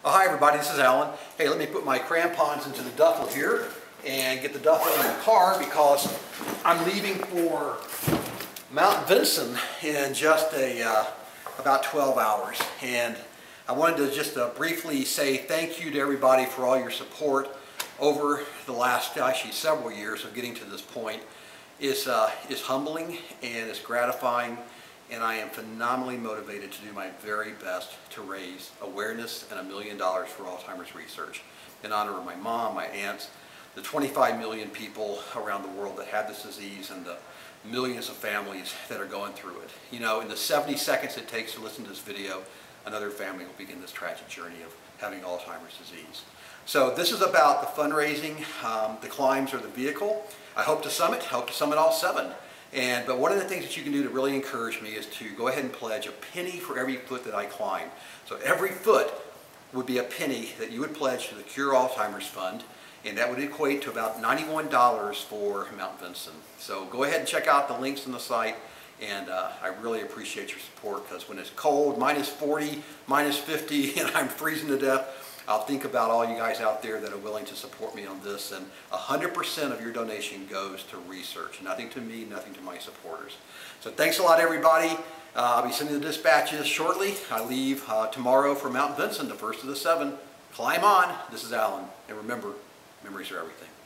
Oh, hi everybody, this is Alan. Hey, let me put my crampons into the duffel here and get the duffel in the car because I'm leaving for Mount Vinson in just about 12 hours. And I wanted to just briefly say thank you to everybody for all your support over the last actually several years of getting to this point. It's humbling and it's gratifying, and I am phenomenally motivated to do my very best to raise awareness and $1 million for Alzheimer's research in honor of my mom, my aunts, the 25 million people around the world that have this disease, and the millions of families that are going through it. You know, in the 70 seconds it takes to listen to this video, another family will begin this tragic journey of having Alzheimer's disease. So this is about the fundraising. The climbs are the vehicle. I hope to summit all 7. But one of the things that you can do to really encourage me is to go ahead and pledge a penny for every foot that I climb. So every foot would be a penny that you would pledge to the Cure Alzheimer's Fund, and that would equate to about $91 for Mount Vinson. So go ahead and check out the links on the site, and I really appreciate your support, because when it's cold, minus 40, minus 50, and I'm freezing to death, I'll think about all you guys out there that are willing to support me on this, and 100% of your donation goes to research. Nothing to me, nothing to my supporters. So thanks a lot, everybody. I'll be sending the dispatches shortly. I leave tomorrow for Mount Vinson, the first of the 7. Climb on. This is Alan, and remember, memories are everything.